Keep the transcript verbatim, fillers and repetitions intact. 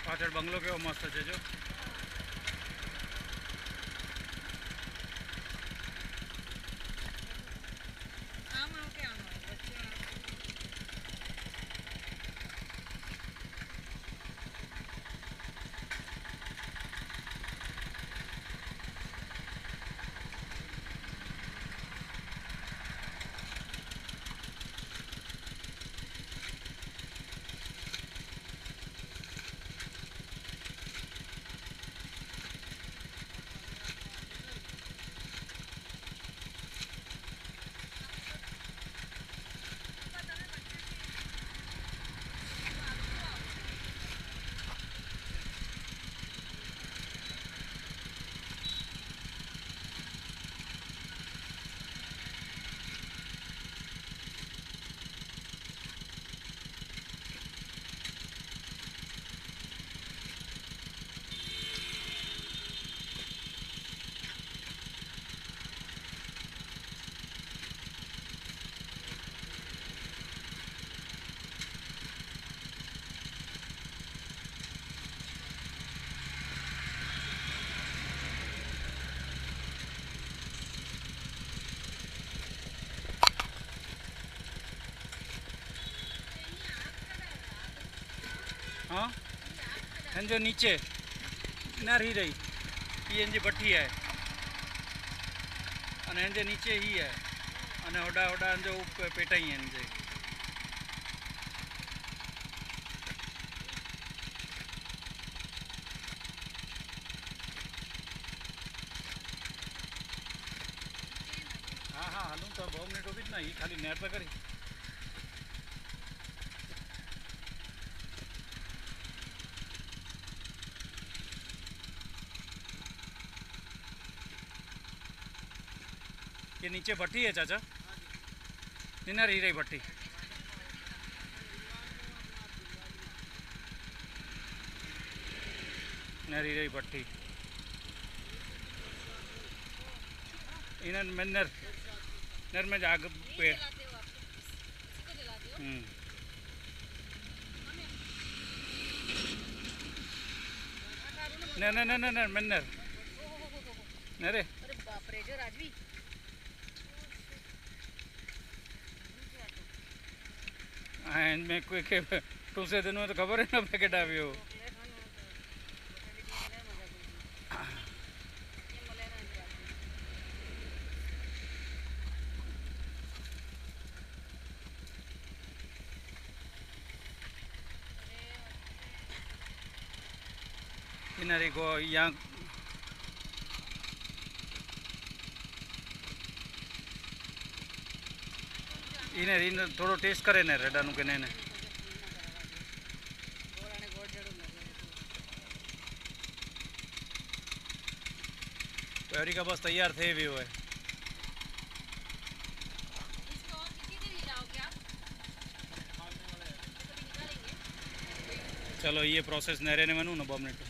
पाछळ bungalow केवो मस्त छे जो। हाँ एन जो नीचे न रही रही ये एन जी भट्टी है अने एन जे नीचे ही है अने होडा होडा जो पेटा ही एन जे हाँ हाँ हलूँ तो बहु मिनट भी ना ये खाली नेर पे करी ये नीचे भट्टी है चाचा निना रही रही भट्टी न रही रही भट्टी इन्हें में नर नर में जाग पे हम्म न न न न न मिन्नर नरे में कोई के टूसे दिन में तो खबर है ना पैकेट आवी हो इनारी को यहाँ इन्हें इन थोड़ो टेस्ट करे ने रेडा नु के ने प्योरी का बस तैयार थे भी हुए चलो ये प्रोसेस नहरे ने मनू ना दो मिनट